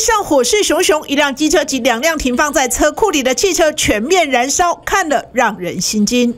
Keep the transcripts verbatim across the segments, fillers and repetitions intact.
上火势熊熊，一辆机车及两辆停放在车库里的汽车全面燃烧，看了让人心惊。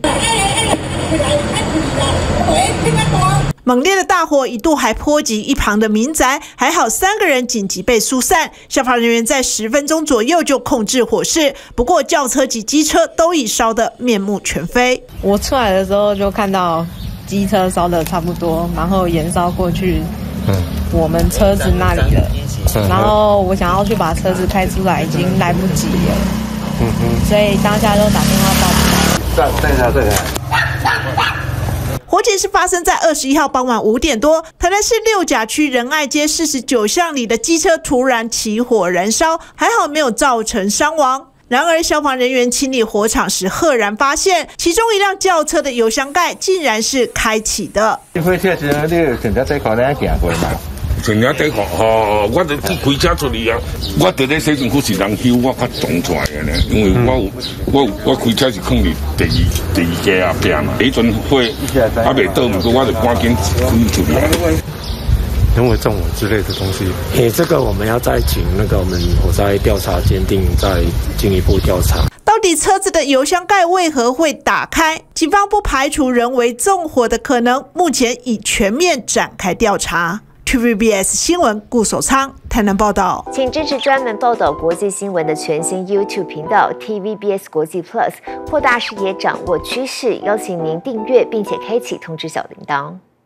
猛烈的大火一度还波及一旁的民宅，还好三个人紧急被疏散，消防人员在十分钟左右就控制火势。不过轿车及机车都已烧得面目全非。 我出来的时候就看到机车烧的差不多，然后延烧过去我们车子那里了，然后我想要去把车子开出来，已经来不及了，所以当下就打电话报警。 再再下再下。 火警是发生在二十一号傍晚五点多，台南市六甲区仁爱街四十九巷里的机车突然起火燃烧，还好没有造成伤亡。然而消防人员清理火场时，赫然发现其中一辆轿车的油箱盖竟然是开启的。 火车时，你顺着这块咧行过嘛？ 顺着这块，吼，我就去开车出去啊！我伫咧洗身躯是人休，我较撞出来的呢，因为我有我有我开车是放伫第二第二家后壁嘛，迄阵火还未倒，毋过我就赶紧开出去啊。 人为纵火之类的东西，诶，这个我们要再请那个我们火灾调查鉴定，再进一步调查。 到底车子的油箱盖为何会打开？警方不排除人为纵火的可能，目前已全面展开调查。T V B S 新闻顾守昌台南报道， 请支持专门报道国际新闻的全新 YouTube 频道 T V B S 国际 Plus， 扩大视野，掌握趋势。邀请您订阅并且开启通知小铃铛。